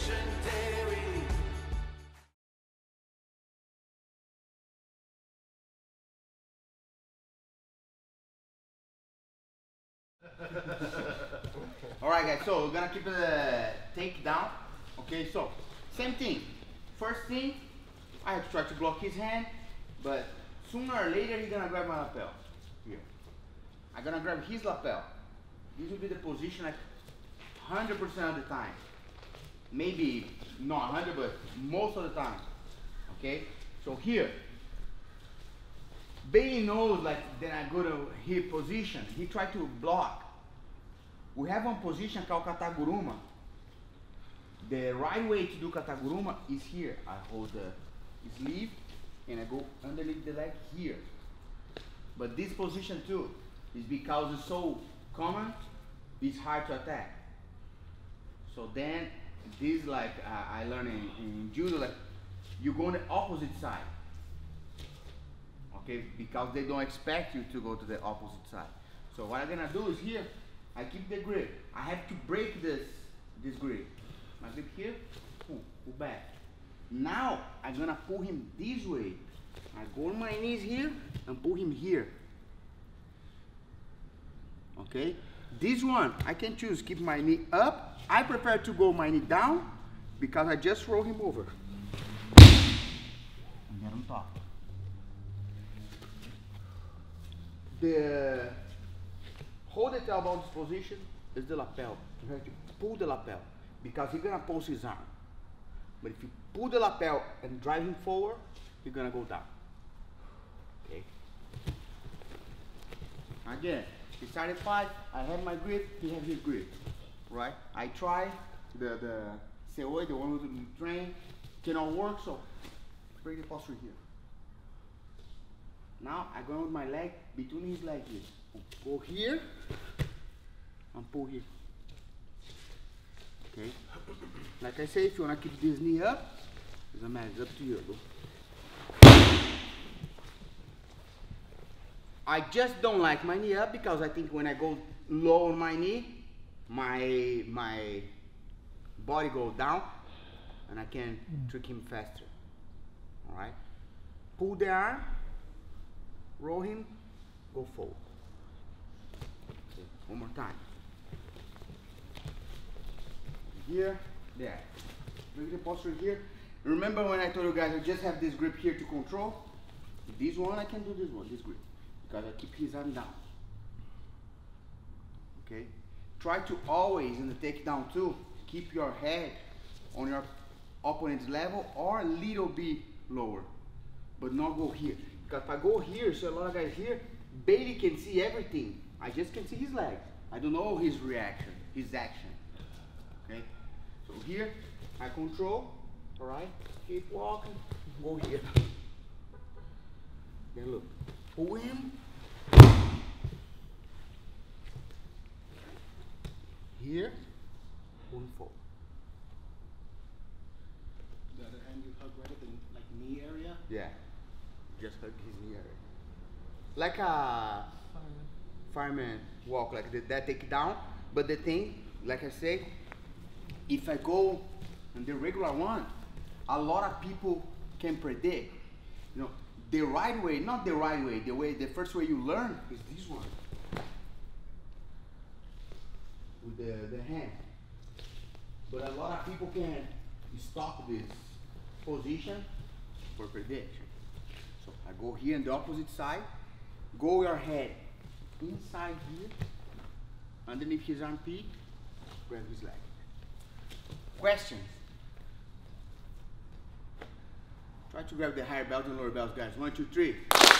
legendary. Alright guys, so we're gonna keep the takedown. Okay, so same thing. First thing, I have to try to block his hand, but sooner or later he's gonna grab my lapel. Here. I'm gonna grab his lapel. This will be the position like 100% of the time. Maybe not 100, but most of the time. Okay? So here, Bailey knows like that I go to his position. He tried to block. We have one position called Kataguruma. The right way to do Kataguruma is here. I hold the sleeve and I go underneath the leg here. But this position too is because it's so common, it's hard to attack. So then this like I learned in judo, like you go on the opposite side. Okay, because they don't expect you to go to the opposite side. So what I'm gonna do is here, I keep the grip. I have to break this grip. My grip here, pull back. Now I'm gonna pull him this way. I go on my knees here and pull him here. Okay, this one I can choose keep my knee up. I prefer to go my knee down because I just roll him over and get on top. The hold the elbow in this position is the lapel. You have to pull the lapel because he's gonna post his arm. But if you pull the lapel and drive him forward, you're gonna go down. Okay. Again, he started fight. I have my grip. He has his grip. Right? I try the Seoi, the one who train, cannot work. So bring the posture here. Now I go with my leg between his legs here. Go here and pull here. Okay. Like I say, if you wanna keep this knee up, it's a matter. It's up to you. Go. I just don't like my knee up because I think when I go low on my knee, my body goes down and I can trick him faster. All right. Pull the arm. Roll him, go forward. Okay, one more time. Here, there. Bring the posture here. Remember when I told you guys I just have this grip here to control? This one I can do this one, this grip. Because I keep his arm down. Okay? Try to always, in the takedown too, keep your head on your opponent's level or a little bit lower. But not go here. Because if I go here, so a lot of guys here, Bailey can see everything. I just can see his legs. I don't know his reaction, his action. Okay? So here, I control, alright? Keep walking, go here. Then look, pull him. Here, pull him forward. The other hand you hug right at the like knee area? Yeah. Just hug his knee area. Like a fireman walk, like that take down. But the thing, like I say, if I go on the regular one, a lot of people can predict. You know, the right way, not the right way, the first way you learn is this one. With the hand. But a lot of people can stop this position for prediction. So I go here on the opposite side, go your head inside here, underneath his armpit, grab his leg. Questions? Try to grab the higher belt and lower belt, guys. 1, 2, 3.